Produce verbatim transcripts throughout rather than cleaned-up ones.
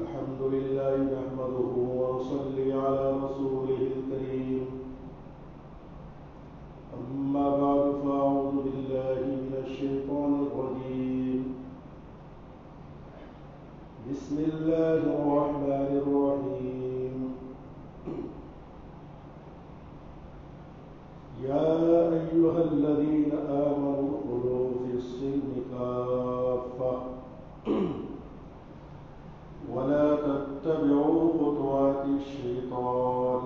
الحمد لله نحمده ونصلي على رسوله الكريم أما بعد فأعوذ بالله من الشيطان الرجيم بسم الله الرحمن الرحيم يا أيها الذين آمنوا ادخلوا في السلم كافة ولا تتبعوا خطوات الشيطان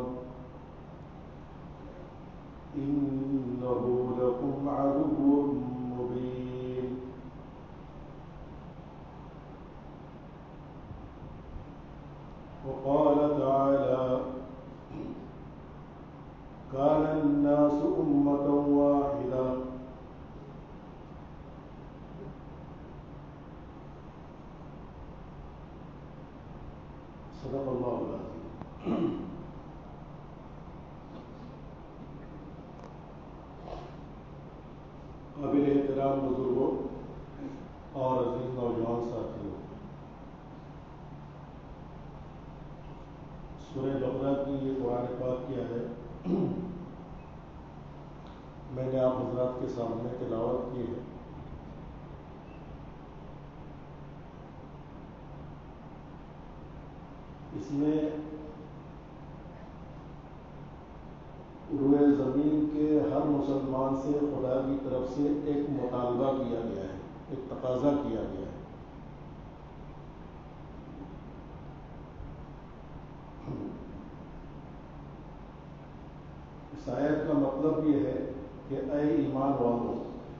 إنه لكم عدو مبين وقال تعالى كان الناس أمة واحدة صدق اللہ العظیم. قابل احترام بزرگوں اور عزیز نوجوان ساتھیوں، سورہ بقرہ کی یہ قرآن پاک کیا ہے میں نے آپ حضرات کے سامنے تلاوت کی ہے. اس میں روئے زمین کے ہر مسلمان سے خدا کی طرف سے ایک مطالبہ کیا گیا ہے، ایک تقاضا کیا گیا ہے. اس آیت کا مطلب یہ ہے کہ اے ایمان والو،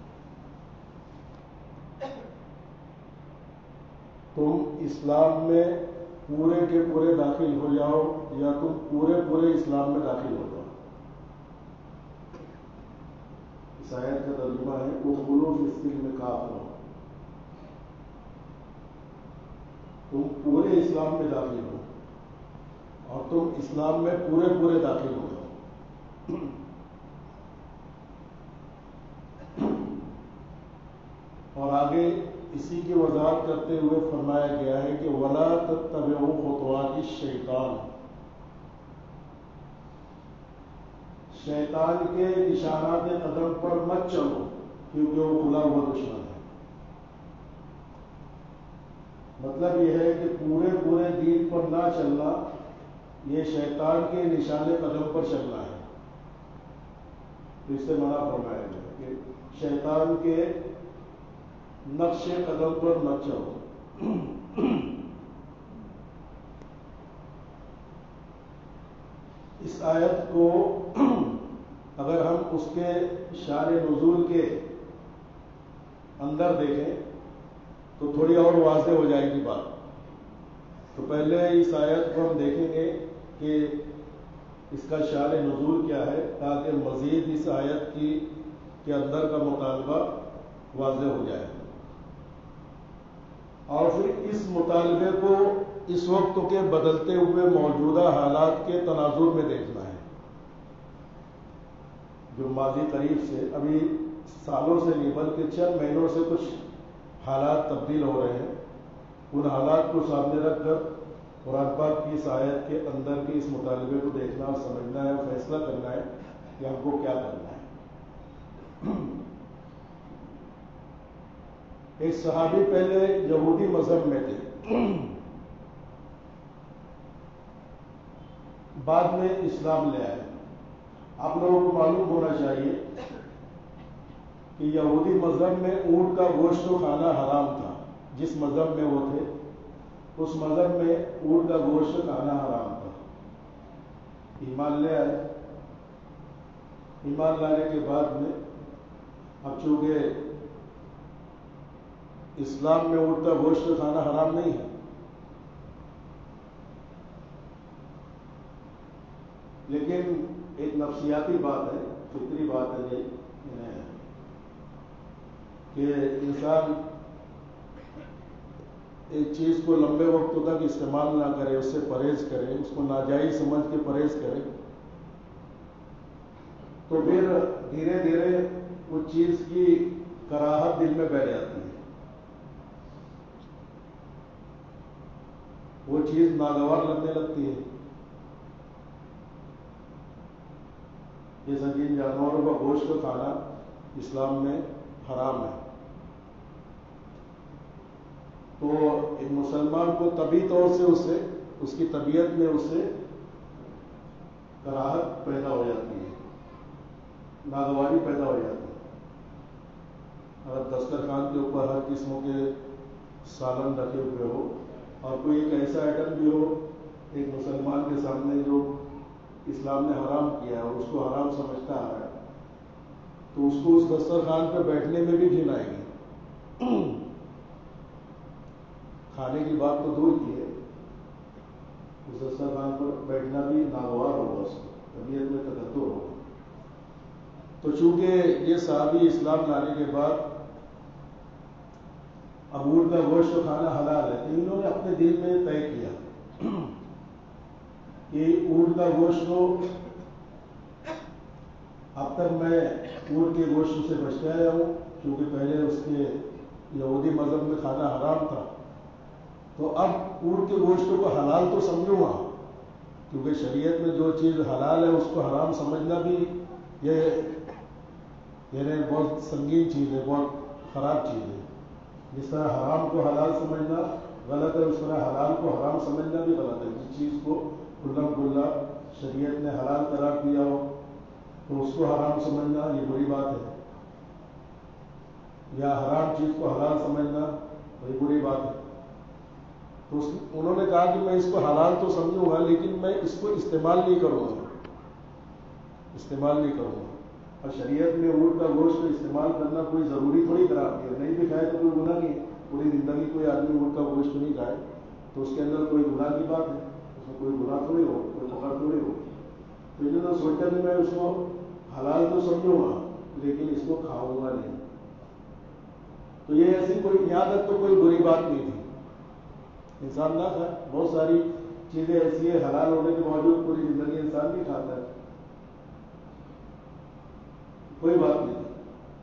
تم اسلام میں پورے کے پورے داخل ہو جاؤ یا تم پورے پورے اسلام میں داخل ہو جاؤ. اس آیت کا ترجمہ ہے ادخلوا فی السلم کافہ، تم پورے اسلام میں داخل ہو اور تم اسلام میں پورے پورے داخل ہو جاؤ. اور آگے اسی کی وضاحت کرتے ہوئے فرمایا گیا ہے کہ وَلَا تَتَّبِعُوا خُطُوَاتِ الشَّيْطَانِ، شیطان کے نشانات قدم پر مت چلو کیونکہ وہ کھلا ہوا دشمن ہے. مطلب یہ ہے کہ پورے پورے دین پر نہ چلنا، یہ شیطان کے نشان قدم پر چلنا ہے. تو اس سے منع فرمایا گیا کہ شیطان کے نقش قدم پر مت چلو. اس آیت کو اگر ہم اس کے شان نزول کے اندر دیکھیں تو تھوڑی اور واضح ہو جائے گی بات. تو پہلے اس آیت کو ہم دیکھیں گے کہ اس کا شان نزول کیا ہے تاکہ مزید اس آیت کی کے اندر کا مطالبہ واضح ہو جائے، اور پھر اس مطالبے کو اس وقت کے بدلتے ہوئے موجودہ حالات کے تناظر میں دیکھنا ہے. جو ماضی قریب سے، ابھی سالوں سے نہیں بلکہ چند مہینوں سے کچھ حالات تبدیل ہو رہے ہیں، ان حالات کو سامنے رکھ کر قرآن پاک کی اس آیت کے اندر کے اس مطالبے کو دیکھنا اور سمجھنا ہے اور فیصلہ کرنا ہے کہ ہم کو کیا کرنا ہے. ایک صحابی پہلے یہودی مذہب میں تھے، بعد میں اسلام لے آئے. آپ لوگوں کو معلوم ہونا چاہیے کہ یہودی مذہب میں اونٹ کا گوشت کھانا حرام تھا. جس مذہب میں وہ تھے اس مذہب میں اونٹ کا گوشت کھانا حرام تھا. ایمان لے آئے. ایمان لانے کے بعد میں اب چونکہ اسلام میں اونٹ کا گوشت کھانا حرام نہیں ہے، لیکن ایک نفسیاتی بات ہے، فطری بات ہے یہ کہ انسان ایک چیز کو لمبے وقت تک استعمال نہ کرے، اس سے پرہیز کرے، اس کو ناجائز سمجھ کے پرہیز کرے، تو پھر دھیرے دھیرے اس چیز کی کراہت دل میں بیٹھ جاتی ہے. وہ چیز ناگوار لگنے لگتی ہے. جیسا کہ ان جانوروں کا گوشت کھانا اسلام میں حرام ہے. تو ایک مسلمان کو طبی طور سے اس سے اس کی طبیعت میں اس سے کراہت پیدا ہو جاتی ہے، ناگواری پیدا ہو جاتی ہے. اگر دسترخوان کے اوپر ہر قسموں کے سالن رکھے ہوئے ہو اور کوئی ایک ایسا آئٹم بھی ہو ایک مسلمان کے سامنے جو اسلام نے حرام کیا ہے اور اس کو حرام سمجھتا آ رہا ہے، تو اس کو اس دسترخوان پہ بیٹھنے میں بھی گھن آئے گی. کھانے کی بات تو دور کی ہے، اس دسترخوان پر بیٹھنا بھی ناگوار ہوگا، اس کو طبیعت میں تکدر ہوگا. تو چونکہ یہ صحابی اسلام لانے کے بعد اب اونٹ کا گوشت کھانا حلال ہے، تو انہوں نے اپنے دل میں طے کیا کہ اونٹ کا گوشت کو اب تک میں اونٹ کے گوشت سے بچتا آیا ہوں، کیونکہ پہلے اس کے یہودی مذہب میں کھانا حرام تھا. تو اب اونٹ کے گوشت کو حلال تو سمجھوں گا، کیونکہ شریعت میں جو چیز حلال ہے اس کو حرام سمجھنا بھی یہ یعنی بہت سنگین چیز ہے، بہت خراب چیز ہے. جس طرح حرام کو حلال سمجھنا غلط ہے، اس طرح حلال کو حرام سمجھنا بھی غلط ہے. جس چیز کو کھلا کھلا شریعت نے حلال قرار دیا ہو تو اس کو حرام سمجھنا یہ بری بات ہے، یا حرام چیز کو حلال سمجھنا یہ بری بات ہے. تو انہوں نے کہا کہ میں اس کو حلال تو سمجھوں گا لیکن میں اس کو استعمال نہیں کروں گا استعمال نہیں کروں گا اور شریعت میں اونٹ کا گوشت کو استعمال کرنا کوئی ضروری تھوڑی قرار دیا. نہیں بھی کھائے تو کوئی گناہ نہیں ہے. پوری زندگی کوئی آدمی اونٹ کا گوشت نہیں کھائے تو اس کے اندر کوئی گناہ کی بات ہے، اس میں کوئی گناہ تھوڑی ہو، کوئی پکڑ تھوڑی ہو. تو انہوں نے سوچا کہ میں اس کو حلال تو سمجھوں گا لیکن اس کو کھاؤں گا نہیں. تو یہ ایسی کوئی یہاں تک تو کوئی بری بات نہیں تھی، انسان نہ کھائے. بہت ساری چیزیں ایسی ہیں حلال ہونے کے باوجود پوری زندگی انسان نہیں کھاتا ہے، کوئی بات نہیں تھی.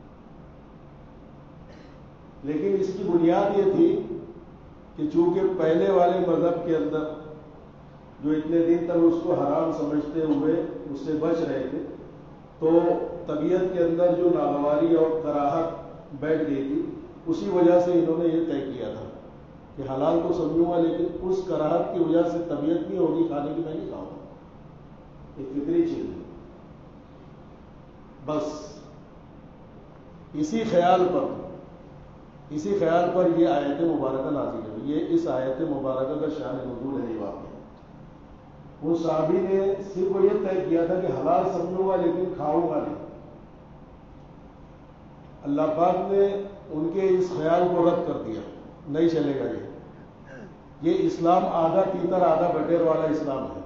لیکن اس کی بنیاد یہ تھی کہ چونکہ پہلے والے مذہب کے اندر جو اتنے دن تک اس کو حرام سمجھتے ہوئے اس سے بچ رہے تھے، تو طبیعت کے اندر جو ناگواری اور کراہت بیٹھ گئی تھی، اسی وجہ سے انہوں نے یہ طے کیا تھا کہ حلال تو سمجھوں گا لیکن اس کراہت کی وجہ سے طبیعت نہیں ہوگی کھانے کی، میں نہیں کھاؤں گا. ایک فطری چیز ہے. بس اسی خیال پر اسی خیال پر یہ آیت مبارکہ نازل ہوئی. یہ اس آیت مبارکہ کا شان نزول ہے. یہ واقعہ وہ صحابی نے صرف یہ طے کیا تھا کہ حلال سمجھوں گا لیکن کھاؤں گا نہیں. اللہ پاک نے ان کے اس خیال کو رد کر دیا، نہیں چلے گا. یہ یہ اسلام آدھا تیتر آدھا بٹیر والا اسلام ہے.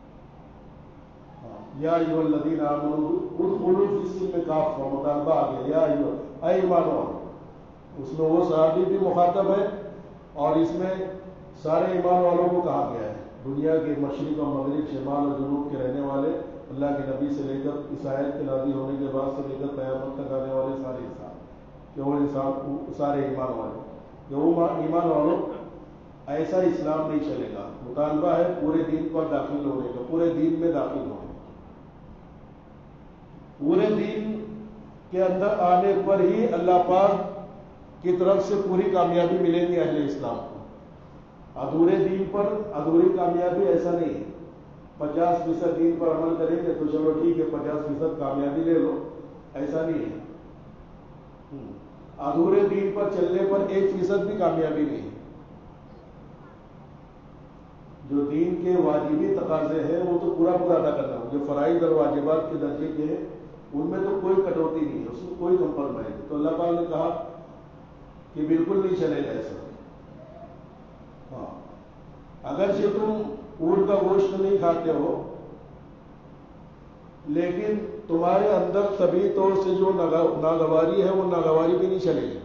یا ایھا الذین آمنوا ادخلوا فی السلم کافہ، مطالبہ آ گیا یا ایھا اے ایمان والو. اس میں وہ صحابی بھی مخاطب ہے اور اس میں سارے ایمان والوں کو کہا گیا ہے. دنیا کے مشرق اور مغرب، شمال اور جنوب کے رہنے والے، اللہ کے نبی سے لے کر اس آیت کے نازل ہونے کے بعد سے لے کر قیامت تک آنے والے سارے انسان، کہ وہ انسان سارے ایمان والے، کہ وہ ایمان والوں ایسا اسلام نہیں چلے گا. مطالبہ ہے پورے دین پر داخل ہونے کا، پورے دین میں داخل ہونے کا. پورے دین کے اندر آنے پر ہی اللہ پاک کی طرف سے پوری کامیابی ملے گی اہل اسلام کو. ادھورے دین پر ادھوری کامیابی ایسا نہیں ہے. پچاس فیصد دین پر عمل کریں گے تو چلو ٹھیک ہے پچاس فیصد کامیابی لے لو، ایسا نہیں ہے. ادھورے دین پر چلنے پر ایک فیصد بھی کامیابی نہیں ہے. جو دین کے واجبی تقاضے ہیں وہ تو پورا پورا ادا کرنا ہو. جو فرائض اور واجبات کے درجے کے ہیں ان میں تو کوئی کٹوتی نہیں ہے، اس میں کوئی کمپرومائز نہیں. تو اللہ پاک نے کہا کہ بالکل نہیں چلے گا ایسا. ہاں اگرچہ تم اونٹ کا گوشت نہیں کھاتے ہو لیکن تمہارے اندر طبیعی طور سے جو ناگواری ہے وہ ناگواری بھی نہیں چلے گی.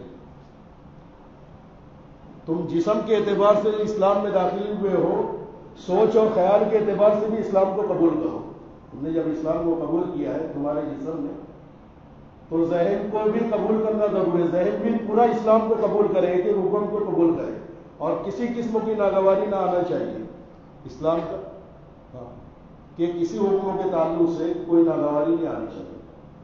تم جسم کے اعتبار سے اسلام میں داخل ہوئے ہو، سوچ اور خیال کے اعتبار سے بھی اسلام کو قبول کرو. تم نے جب اسلام کو قبول کیا ہے تمہارے جسم میں، تو ذہن کو بھی قبول کرنا ضروری ہے. ذہن بھی پورا اسلام کو قبول کرے، کہ حکم کو قبول کرے اور کسی قسم کی ناگواری نہ آنا چاہیے اسلام کا، ہاں کہ کسی حکموں کے تعلق سے کوئی ناگواری نہیں آنی چاہیے.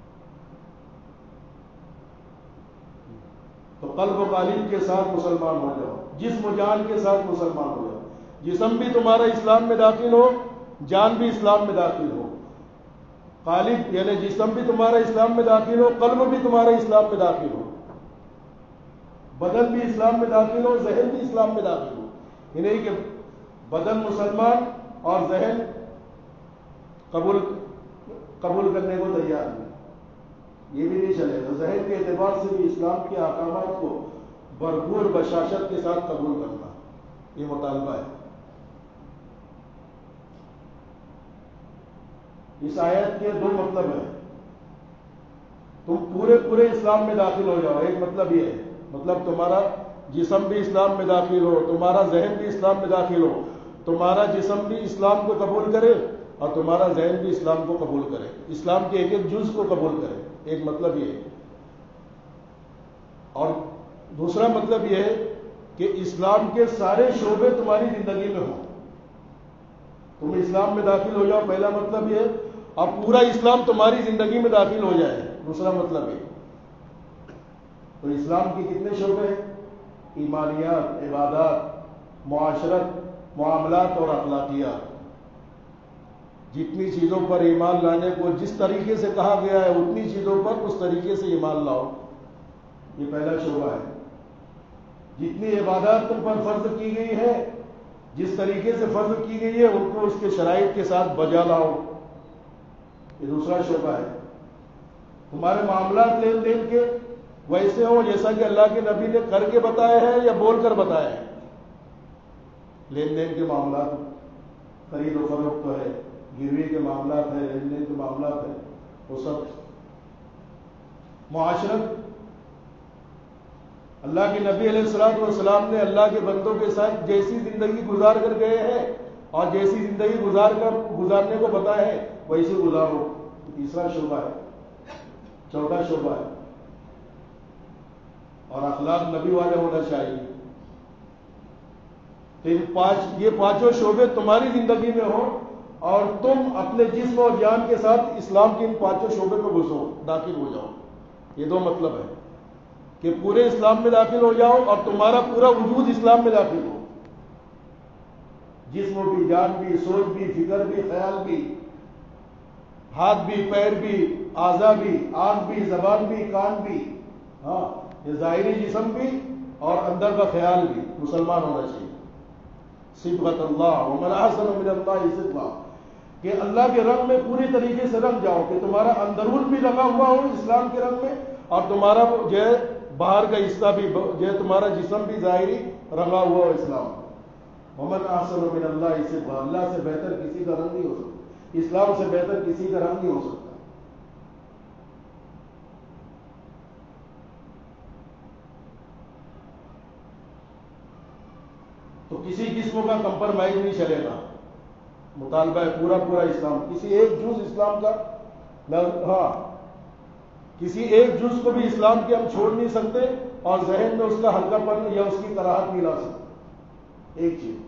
تو قلب و قالب کے ساتھ مسلمان ہو جاؤ، جسم و جان کے ساتھ مسلمان ہو جاؤ. جسم بھی تمہارا اسلام میں داخل ہو، جان بھی اسلام میں داخل ہو. قالب یعنی جسم بھی تمہارا اسلام میں داخل ہو، قلب بھی تمہارا اسلام میں داخل ہو، بدن بھی اسلام میں داخل ہو، ذہن بھی اسلام میں داخل ہو. یہ نہیں کہ بدن مسلمان اور ذہن قبول قبول کرنے کو تیار نہیں، یہ بھی نہیں چلے گا. ذہن کے اعتبار سے بھی اسلام کے احکامات کو بھرپور بشاشت کے ساتھ قبول کرنا، یہ مطالبہ ہے. اس آیت کے دو مطلب ہیں. تم پورے پورے اسلام میں داخل ہو جاؤ، ایک مطلب یہ ہے، مطلب تمہارا جسم بھی اسلام میں داخل ہو، تمہارا ذہن بھی اسلام میں داخل ہو، تمہارا جسم بھی اسلام کو قبول کرے اور تمہارا ذہن بھی اسلام کو قبول کرے، اسلام کے ایک ایک جز کو قبول کرے. ایک مطلب یہ ہے. اور دوسرا مطلب یہ ہے کہ اسلام کے سارے شعبے تمہاری زندگی میں ہوں. تم اسلام میں داخل ہو جاؤ، پہلا مطلب یہ ہے. اب پورا اسلام تمہاری زندگی میں داخل ہو جائے، دوسرا مطلب یہ. تو اسلام کی کتنے شعبے ہیں؟ ایمانیات، عبادات، معاشرت، معاملات اور اخلاقیات. جتنی چیزوں پر ایمان لانے کو جس طریقے سے کہا گیا ہے اتنی چیزوں پر اس طریقے سے ایمان لاؤ، یہ پہلا شعبہ ہے. جتنی عبادات تم پر فرض کی گئی ہے، جس طریقے سے فرض کی گئی ہے ان کو اس کے شرائط کے ساتھ بجا لاؤ، یہ دوسرا شعبہ ہے. تمہارے معاملات لین دین کے ویسے ہوں جیسا کہ اللہ کے نبی نے کر کے بتایا ہے یا بول کر بتایا ہے. لین دین کے معاملات، خرید و فروخت تو ہے، گروی کے معاملات ہے، لین دین کے معاملات ہے، وہ سب. معاشرت، اللہ کے نبی علیہ الصلوۃ والسلام نے اللہ کے بندوں کے ساتھ جیسی زندگی گزار کر گئے ہیں اور جیسی زندگی گزار کر گزارنے کو بتایا ہے ویسے گزارو، تیسرا شعبہ ہے. چوتھا شعبہ ہے اور اخلاق نبی والے ہونا چاہیے. تو پانچ یہ پانچوں شعبے تمہاری زندگی میں ہوں اور تم اپنے جسم اور جان کے ساتھ اسلام کے ان پانچوں شعبے میں گھسو، داخل ہو جاؤ. یہ دو مطلب ہے کہ پورے اسلام میں داخل ہو جاؤ اور تمہارا پورا وجود اسلام میں داخل ہو. جسم بھی، جان بھی، سوچ بھی، فکر بھی، خیال بھی، ہاتھ بھی، پیر بھی، اعضاء بھی، آنکھ بھی، زبان بھی، کان بھی، ہاں یہ ظاہری جسم بھی اور اندر کا خیال بھی مسلمان ہونا چاہیے. صبغۃ اللہ ومن احسن من اللہ صبغہ، کہ اللہ کے رنگ میں پوری طریقے سے رنگ جاؤ کہ تمہارا اندرون بھی رنگا ہوا ہو اسلام کے رنگ میں اور تمہارا جو ہے باہر کا حصہ بھی جو ہے تمہارا جسم بھی ظاہری رنگا ہوا ہو اسلام. ومن احسن من اللہ صبغہ، اللہ سے بہتر کسی کا رنگ نہیں ہو سکتا، اسلام سے بہتر کسی کا رنگ نہیں ہو سکتا. تو کسی قسم کا کمپرمائز نہیں چلے گا. مطالبہ ہے پورا پورا اسلام، کسی ایک جز اسلام کا نہ، ہاں کسی ایک جز کو بھی اسلام کے ہم چھوڑ نہیں سکتے اور ذہن میں اس کا ہلکا پن یا اس کی کراہت نہیں لا سکتے. ایک چیز.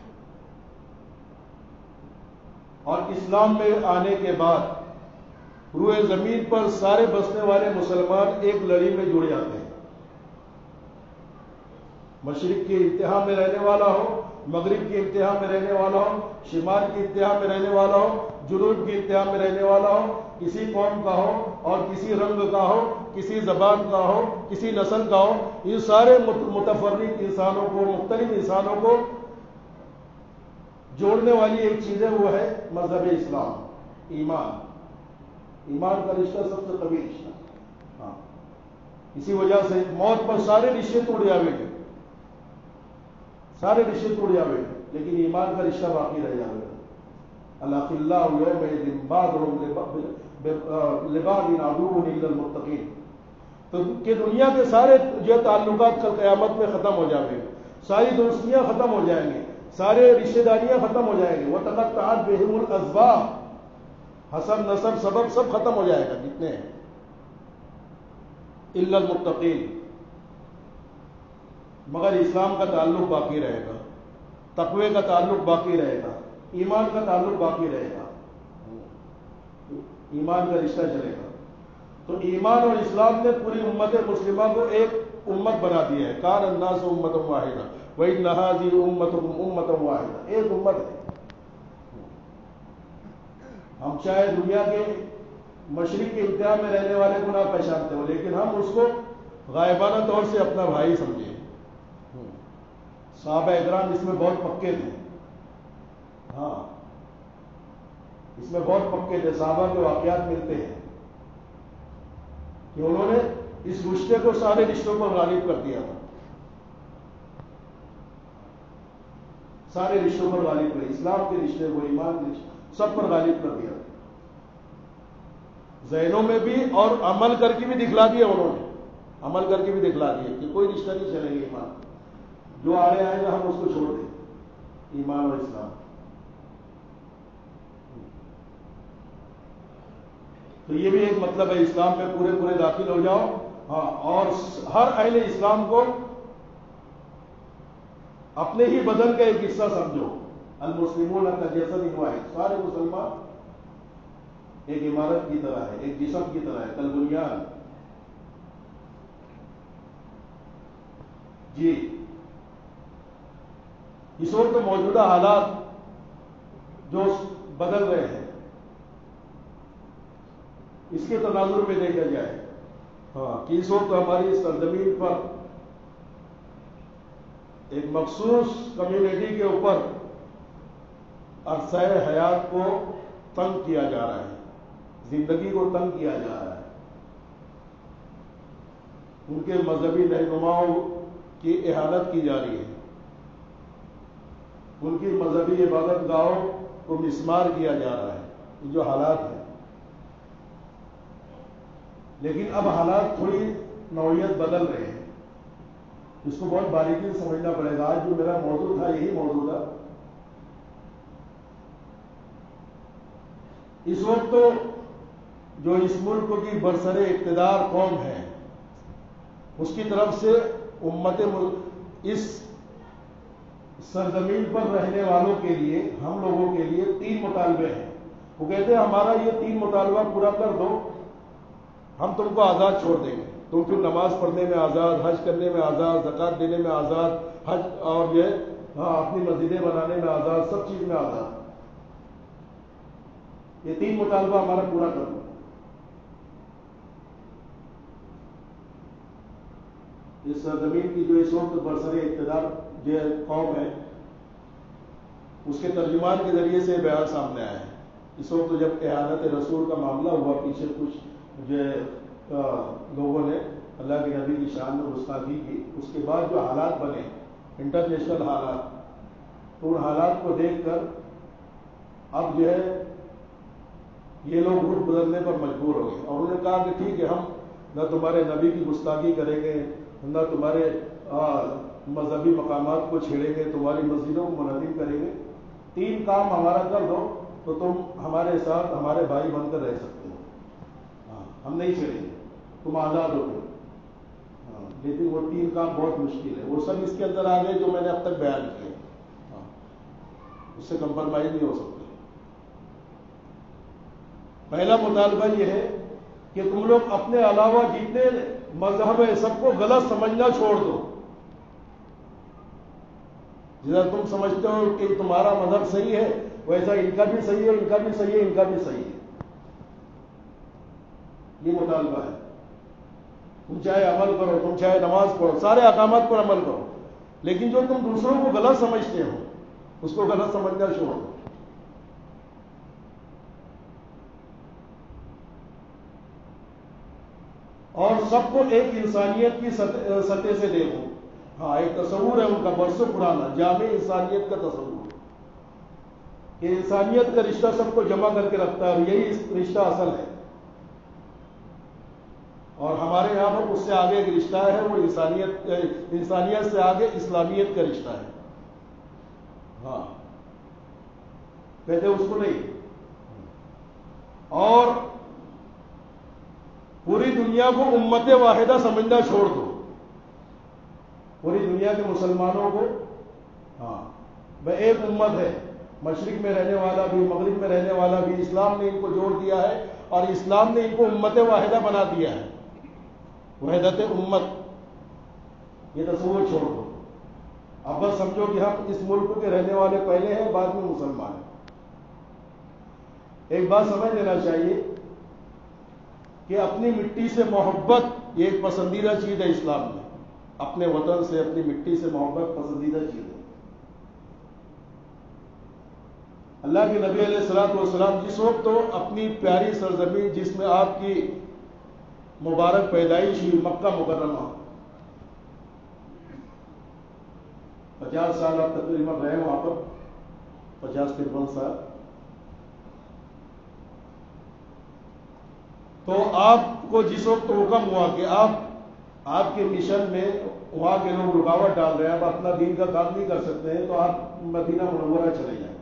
اور اسلام میں آنے کے بعد روئے زمین پر سارے بسنے والے مسلمان ایک لڑی میں جڑ جاتے ہیں. مشرق کی انتہا میں رہنے والا ہو، مغرب کی انتہا میں رہنے والا ہو، شمال کی انتہا میں رہنے والا ہو، جنوب کی انتہا میں رہنے والا ہو، کسی قوم کا ہو اور کسی رنگ کا ہو، کسی زبان کا ہو، کسی نسل کا ہو، یہ سارے متفرق انسانوں کو، مختلف انسانوں کو جوڑنے والی ایک چیز ہے، وہ ہے مذہب اسلام، ایمان. ایمان کا رشتہ سب سے قوی رشتہ. ہاں اسی وجہ سے موت پر سارے رشتے ٹوٹ جاوے گے، سارے رشتے ٹوٹ جاوے گے لیکن ایمان کا رشتہ باقی رہ جاوے گا. الاخلاء یومئذ بعضهم لبعض عدو الا المتقین. تو کہ دنیا کے سارے جو تعلقات کل قیامت میں ختم ہو جائیں گے، ساری دوستیاں ختم ہو جائیں گے، سارے رشتہ داریاں ختم ہو جائیں گے. وتقطعت بهم الاسباب، حسب نسب سبب سب ختم ہو جائے گا جتنے ہیں. الا المتقین. مگر اسلام کا تعلق باقی رہے گا، تقوی کا تعلق باقی رہے گا، ایمان کا تعلق باقی رہے گا، ایمان کا رشتہ چلے گا۔ تو ایمان اور اسلام نے پوری امت مسلمہ کو ایک امت بنا دیا ہے۔ کان الناس امۃ واحدہ وَإِنَّ هَٰذِهِ أُمَّتُكُمْ أُمَّةً وَاحِدَةً، ایک امت ہے۔ ہم چاہے دنیا کے مشرق کے انتہا میں رہنے والے کو نہ پہچانتے ہو، لیکن ہم اس کو غائبانہ طور سے اپنا بھائی سمجھے۔ صحابہ اکرام اس میں بہت پکے تھے، ہاں اس میں بہت پکے تھے۔ صحابہ کے واقعات ملتے ہیں کہ انہوں نے اس رشتے کو سارے رشتوں پر غالب کر دیا تھا، سارے رشتوں پر غالب کر، اسلام کے رشتے کو، ایمان کے رشتے سب پر غالب کر دیا، ذہنوں میں بھی اور عمل کر کے بھی دکھلا دیا انہوں نے، عمل کر کے بھی دکھلا دیا کہ کوئی رشتہ نہیں چلے گا ایمان، جو آڑے آئے گا ہم اس کو چھوڑ دیں، ایمان اور اسلام۔ تو یہ بھی ایک مطلب ہے، اسلام میں پورے پورے داخل ہو جاؤ، ہاں، اور ہر اہل اسلام کو اپنے ہی بدن کا ایک حصہ سمجھو۔ المسلمون کجسد واحد، سارے مسلمان ایک عمارت کی طرح ہے، ایک جسم کی طرح ہے، کالبنیان۔ جی اس وقت موجودہ حالات جو بدل رہے ہیں، اس کے تناظر میں دیکھا جائے، ہاں کہ اس وقت ہماری سرزمین پر ایک مخصوص کمیونٹی کے اوپر عرصہ حیات کو تنگ کیا جا رہا ہے، زندگی کو تنگ کیا جا رہا ہے، ان کے مذہبی رہنماؤں کی اہانت کی جا رہی ہے، ان کی مذہبی عبادت گاہوں کو مسمار کیا جا رہا ہے، یہ جو حالات ہیں۔ لیکن اب حالات تھوڑی نوعیت بدل رہے ہیں، اس کو بہت باریکی سے سمجھنا پڑے گا۔ آج جو میرا موضوع تھا یہی موضوع تھا۔ اس وقت تو جو اس ملک کی برسر اقتدار قوم ہے، اس کی طرف سے امت ملک، اس سرزمین پر رہنے والوں کے لیے، ہم لوگوں کے لیے تین مطالبے ہیں۔ وہ کہتے ہیں ہمارا یہ تین مطالبہ پورا کر دو، ہم تم کو آزاد چھوڑ دیں گے، تم پھر نماز پڑھنے میں آزاد، حج کرنے میں آزاد، زکوٰۃ دینے میں آزاد، حج اور یہ ہاں اپنی مسجدیں بنانے میں آزاد، سب چیز میں آزاد۔ یہ تین مطالبہ ہمارا پورا کر دو۔ اس سرزمین کی جو اس وقت برسر اقتدار جو قوم ہے، اس کے ترجمان کے ذریعے سے بیان سامنے آیا ہے۔ اس وقت جب اعانت رسول کا معاملہ ہوا، پیچھے کچھ جو لوگوں نے اللہ کے نبی کی شان میں گستاخی کی، اس کے بعد جو حالات بنے انٹرنیشنل حالات، تو ان حالات کو دیکھ کر اب جو ہے یہ لوگ رخ بدلنے پر مجبور ہو گئے، اور انہوں نے کہا کہ ٹھیک ہے، ہم نہ تمہارے نبی کی گستاخی کریں گے، نہ تمہارے مذہبی مقامات کو چھیڑیں گے، تمہاری مسجدوں کو منہدم کریں گے، تین کام ہمارا کر دو تو تم ہمارے ساتھ ہمارے بھائی بن کر رہ سکتے ہو، ہاں ہم نہیں چھیڑیں گے، تم آزاد ہو گئے۔ ہاں لیکن وہ تین کام بہت مشکل ہے، وہ سب اس کے اندر آ گئے جو میں نے اب تک بیان کیے، ہاں اس سے کمپرومائز نہیں ہو سکتے۔ پہلا مطالبہ یہ ہے کہ تم لوگ اپنے علاوہ جتنے مذہب ہے سب کو غلط سمجھنا چھوڑ دو۔ جیسا تم سمجھتے ہو کہ تمہارا مذہب صحیح ہے، ویسا ان کا بھی صحیح ہے، ان کا بھی صحیح ہے، ان کا بھی صحیح ہے۔ یہ مطالبہ ہے۔ تم چاہے عمل کرو، تم چاہے نماز پڑھو، سارے احکامات پر عمل کرو، لیکن جو تم دوسروں کو غلط سمجھتے ہو اس کو غلط سمجھنا چھوڑ دو۔ اور سب کو ایک انسانیت کی سطح سے دیکھو۔ ہاں ایک تصور ہے ان کا برسوں پرانا، جامع انسانیت کا تصور، کہ انسانیت کا رشتہ سب کو جمع کر کے رکھتا ہے، اور یہی رشتہ اصل ہے۔ اور ہمارے یہاں پر اس سے آگے ایک رشتہ ہے، وہ انسانیت انسانیت سے آگے اسلامیت کا رشتہ ہے۔ ہاں کہتے اس کو نہیں۔ اور پوری دنیا کو امت واحدہ سمجھنا چھوڑ دو، پوری دنیا دنیا کے مسلمانوں کو، ہاں وہ ایک امت ہے، مشرق میں رہنے والا بھی مغرب میں رہنے والا بھی، اسلام نے ان کو جوڑ دیا ہے اور اسلام نے ان کو امت واحدہ بنا دیا ہے، وحدت امت۔ یہ تصور چھوڑ دو، اب بس سمجھو کہ ہم اس ملک کے رہنے والے پہلے ہیں، بعد میں مسلمان ہیں۔ ایک بات سمجھ لینا چاہیے کہ اپنی مٹی سے محبت یہ ایک پسندیدہ چیز ہے اسلام میں، اپنے وطن سے اپنی مٹی سے محبت پسندیدہ چیز ہے۔ اللہ کے نبی علیہ الصلوۃ والسلام جس وقت تو اپنی پیاری سرزمین جس میں آپ کی مبارک پیدائش ہوئی، مکہ مکرمہ، پچاس سال آپ تقریباً رہے وہاں پر، پچاس ترپن سال، تو آپ کو جس وقت حکم ہوا کہ آپ آپ کے مشن میں وہاں کے لوگ رکاوٹ ڈال رہے ہیں، آپ اپنا دین کا کام نہیں کر سکتے ہیں، تو آپ مدینہ منورہ چلے جائیں۔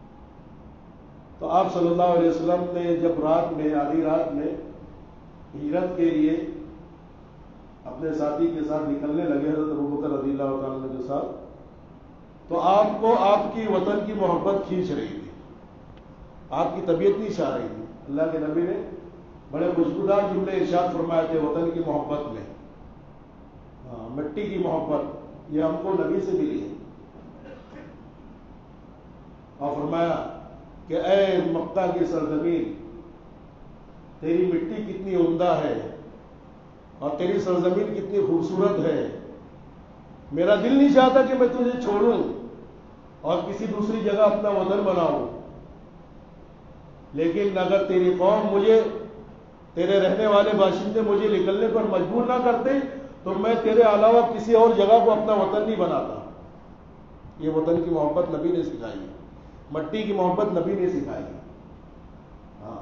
تو آپ صلی اللہ علیہ وسلم نے جب رات میں آدھی رات میں ہجرت کے لیے اپنے ساتھی کے ساتھ نکلنے لگے، حضرت ابوبکر رضی اللہ تعالیٰ عنہ کے ساتھ، تو آپ کو آپ کی وطن کی محبت کھینچ رہی تھی، آپ کی طبیعت نہیں چاہ رہی تھی۔ اللہ کے نبی نے بڑے خوشبودار جملے ارشاد فرمائے تھے وطن کی محبت میں، ہاں مٹی کی محبت یہ ہم کو نبی سے ملی ہے، اور فرمایا کہ اے مکہ کی سرزمین، تیری مٹی کتنی عمدہ ہے اور تیری سرزمین کتنی خوبصورت ہے، میرا دل نہیں چاہتا کہ میں تجھے چھوڑوں اور کسی دوسری جگہ اپنا وطن بناؤں، لیکن اگر تیری قوم مجھے، تیرے رہنے والے باشندے مجھے نکلنے پر مجبور نہ کرتے تو میں تیرے علاوہ کسی اور جگہ کو اپنا وطن نہیں بناتا۔ یہ وطن کی محبت نبی نے سکھائی ہے، مٹی کی محبت نبی نے سکھائی ہے، ہاں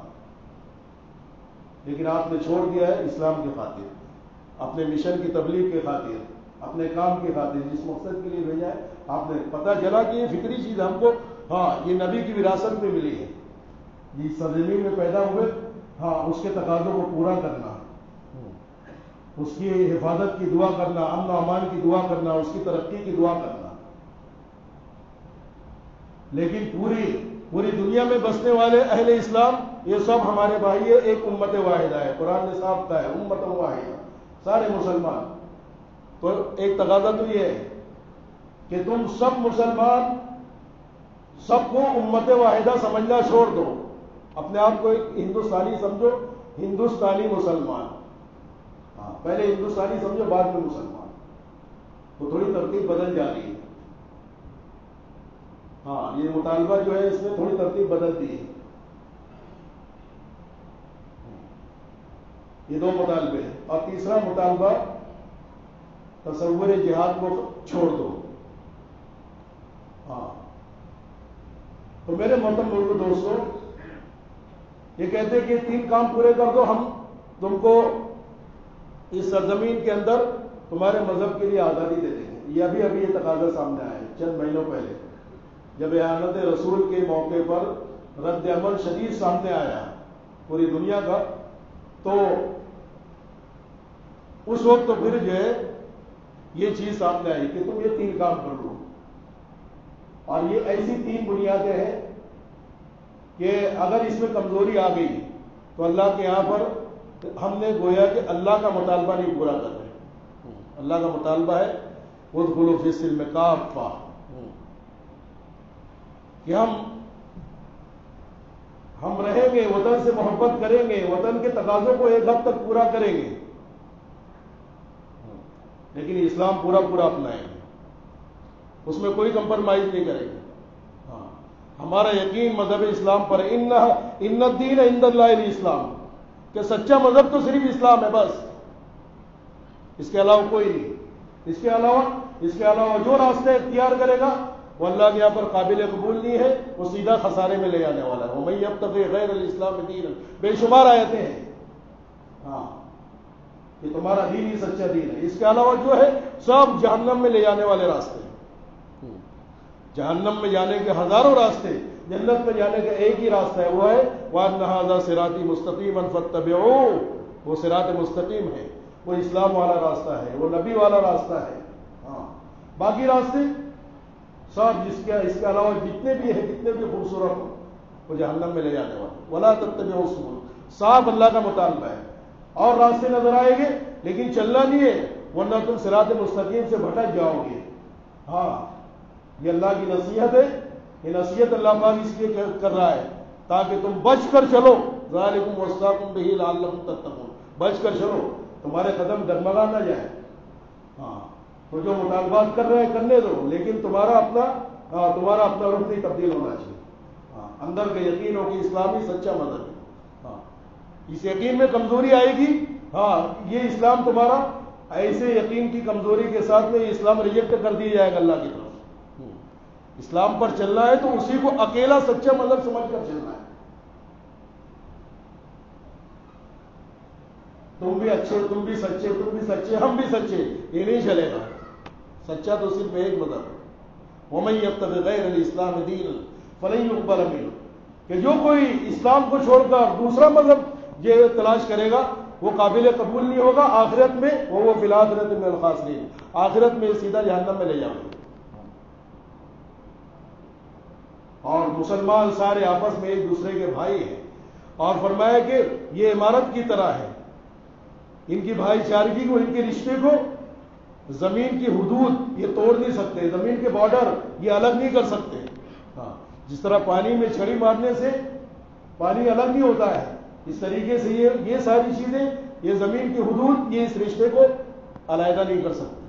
لیکن آپ نے چھوڑ دیا ہے اسلام کی خاطر، اپنے مشن کی تبلیغ کی خاطر، اپنے کام کی خاطر، جس مقصد کے لیے بھیجا ہے آپ نے، پتہ چلا کہ یہ فطری چیز ہم کو، ہاں یہ نبی کی وراثت میں ملی ہے، جس سرزمین میں پیدا ہوئے، ہاں اس کے تقاضوں کو پورا کرنا، اس کی حفاظت کی دعا کرنا، امن و امان کی دعا کرنا، اس کی ترقی کی دعا کرنا۔ لیکن پوری پوری دنیا میں بسنے والے اہل اسلام یہ سب ہمارے بھائی، ایک امت واحدہ ہے، قرآن نے صاف کہا ہے امت واحدہ، سارے مسلمان۔ تو ایک تقاضا تو یہ ہے کہ تم سب مسلمان سب کو امت واحدہ سمجھنا چھوڑ دو، اپنے آپ کو ایک ہندوستانی سمجھو، ہندوستانی مسلمان، ہاں پہلے ہندوستانی سمجھو بعد میں مسلمان، تو تھوڑی ترتیب بدل جا رہی ہے، ہاں یہ مطالبہ جو ہے اس میں تھوڑی ترتیب بدلتی ہے، یہ دو مطالبے ہیں۔ اور تیسرا مطالبہ تصور جہاد کو چھوڑ دو، ہاں تو میرے محترم ملک دوستوں، یہ کہتے ہیں کہ تین کام پورے کر دو، ہم تم کو اس سرزمین کے اندر تمہارے مذہب کے لیے آزادی دے دیں گے۔ یہ ابھی ابھی یہ تقاضا سامنے آیا ہے چند مہینوں پہلے، جب اعانت رسول کے موقع پر رد عمل شدید سامنے آیا پوری دنیا کا، تو اس وقت تو پھر جو ہے یہ چیز سامنے آئی کہ تم یہ تین کام کر لو، اور یہ ایسی تین بنیادیں ہیں کہ اگر اس میں کمزوری آ گئی تو اللہ کے یہاں پر ہم نے گویا کہ اللہ کا مطالبہ نہیں پورا کر رہے۔ اللہ کا مطالبہ ہے ادخلوا فی السلم کافہ، کہ ہم ہم رہیں گے، وطن سے محبت کریں گے، وطن کے تقاضوں کو ایک حد تک پورا کریں گے، لیکن اسلام پورا پورا اپنائیں گے، اس میں کوئی کمپرمائز نہیں کریں گے۔ ہاں ہمارا یقین مذہب اسلام پر، ان ان الدین عند اللہ الاسلام، کہ سچا مذہب تو صرف اسلام ہے، بس اس کے علاوہ کوئی نہیں، اس کے علاوہ اس کے علاوہ جو راستے اختیار کرے گا وہ اللہ کے یہاں پر قابل قبول نہیں ہے، وہ سیدھا خسارے میں لے جانے والا ہے۔ وَمَن يَبْتَغِ غَيْرَ الْإِسْلَامِ دِينًا، بے شمار آیتیں ہیں، ہاں یہ تمہارا دین ہی سچا دین ہے، اس کے علاوہ جو ہے سب جہنم میں لے جانے والے راستے ہیں۔ جہنم میں جانے کے ہزاروں راستے، جنت میں جانے کا ایک ہی راستہ ہے، وہ ہے وَأَنَّ هَذَا صِرَاطِي مُسْتَقِيمًا فَاتَّبِعُوهُ، وہ صراط مستقیم ہے، وہ اسلام والا راستہ ہے، وہ نبی والا راستہ ہے۔ ہاں باقی راستے سب جس کے اس کے علاوہ جتنے بھی ہیں کتنے بھی خوبصورت ہوں وہ جہنم میں لے جانے والے. ولا تتبعوا السبل, صاف اللہ کا مطالبہ ہے. اور راستے نظر آئیں گے لیکن چلنا نہیں ہے ورنہ تم صراط مستقیم سے بھٹک جاؤ گے. ہاں یہ اللہ کی نصیحت ہے. یہ نصیحت اللہ پاک اس لیے کر رہا ہے تاکہ تم بچ کر چلو. ذالکم وصاکم بہ لعلکم تتقون, بچ کر چلو تمہارے قدم ڈگمگا نہ جائے. ہاں تو جو مطالبات کر رہے ہیں کرنے دو لیکن تمہارا اپنا ہاں تمہارا اپنا رخ نہیں تبدیل ہونا چاہیے. ہاں اندر کا یقین ہو کہ اسلامی سچا مذہب ہے. ہاں اس یقین میں کمزوری آئے گی. ہاں یہ اسلام تمہارا ایسے یقین کی کمزوری کے ساتھ میں یہ اسلام ریجیکٹ کر دیا جائے گا اللہ کی طرف. اسلام پر چلنا ہے تو اسی کو اکیلا سچا مذہب سمجھ کر چلنا ہے. تم بھی اچھے, تم بھی سچے, تم بھی سچے, ہم بھی سچے, یہ نہیں چلے گا. سچا تو صرف ایک مذہب ہے. وَمَن يَبْتَغِ غَيْرَ الْإِسْلَامِ دِينًا فَلَن يُقْبَلَ مِنْهُ, کہ جو کوئی اسلام کو چھوڑ کر دوسرا مذہب یہ تلاش کرے گا وہ قابل قبول نہیں ہوگا. آخرت میں وہ فی الآخرۃ من الخاسرین, آخرت میں سیدھا جہنم میں لے جائیں گے. اور مسلمان سارے آپس میں ایک دوسرے کے بھائی ہیں. اور فرمایا کہ یہ عمارت کی طرح ہے, ان کی بھائی چارگی کو, ان کے رشتے کو زمین کی حدود یہ توڑ نہیں سکتے, زمین کے بارڈر یہ الگ نہیں کر سکتے. ہاں جس طرح پانی میں چھڑی مارنے سے پانی الگ نہیں ہوتا ہے, اس طریقے سے یہ یہ ساری چیزیں, یہ زمین کی حدود یہ اس رشتے کو علیحدہ نہیں کر سکتے.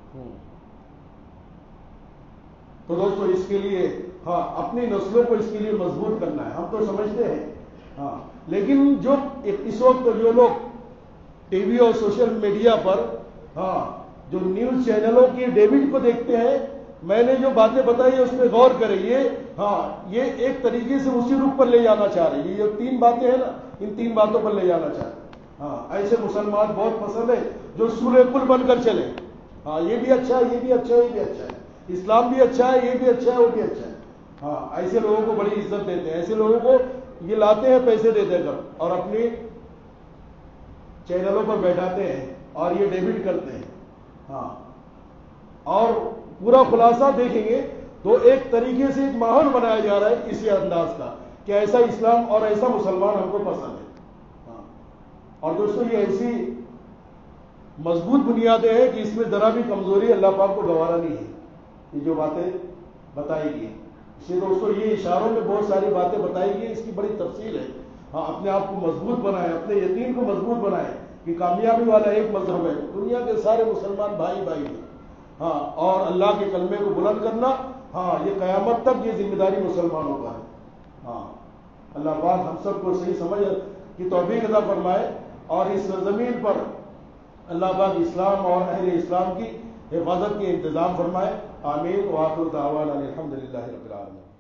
تو دوستو اس کے لیے ہاں اپنی نسلوں کو اس کے لیے مضبوط کرنا ہے. ہم تو سمجھتے ہیں ہاں, لیکن جو اس وقت جو لوگ ٹی وی اور سوشل میڈیا پر ہاں جو نیوز چینلوں کی ڈیبٹ کو دیکھتے ہیں, میں نے جو باتیں بتائی اس پہ غور کریں. یہ ہاں یہ ایک طریقے سے اسی رخ پر لے جانا چاہ رہے ہیں. یہ جو تین باتیں ہیں نا, ان تین باتوں پر لے جانا چاہ رہے ہیں. ہاں ایسے مسلمان بہت پسند ہے جو سورہ پل بن کر چلے. ہاں یہ بھی اچھا ہے, یہ بھی اچھا ہے, یہ بھی اچھا ہے, اسلام بھی اچھا ہے, یہ بھی اچھا ہے, وہ بھی اچھا ہے. ہاں ایسے لوگوں کو بڑی عزت دیتے ہیں. ایسے لوگوں کو یہ لاتے ہیں پیسے دے دے کر اور اپنی چینلوں پر بیٹھاتے ہیں اور یہ ڈیبٹ کرتے ہیں. ہاں اور پورا خلاصہ دیکھیں گے تو ایک طریقے سے ایک ماحول بنایا جا رہا ہے اسی انداز کا کہ ایسا اسلام اور ایسا مسلمان ہم کو پسند ہے. ہاں اور دوستوں یہ ایسی مضبوط بنیادیں ہیں کہ اس میں ذرا بھی کمزوری اللہ پاک کو گوارا نہیں ہے. یہ جو باتیں بتائی گئی اس لیے دوستوں یہ اشاروں میں بہت ساری باتیں بتائی گئی, اس کی بڑی تفصیل ہے. ہاں اپنے آپ کو مضبوط بنائیں, اپنے یقین کو مضبوط بنائیں کہ کامیابی والا ایک مذہب ہے, دنیا کے سارے مسلمان بھائی بھائی ہیں. ہاں اور اللہ کے کلمے کو بلند کرنا, ہاں یہ قیامت تک یہ ذمہ داری مسلمانوں کا ہے. ہاں اللہ پاک ہم سب کو صحیح سمجھ کی توفیق عطا فرمائے اور اس زمین پر اللہ پاک اسلام اور اہل اسلام کی حفاظت کے انتظام فرمائے. آمین. وآخر دعوانا الحمد للہ رب العالمین.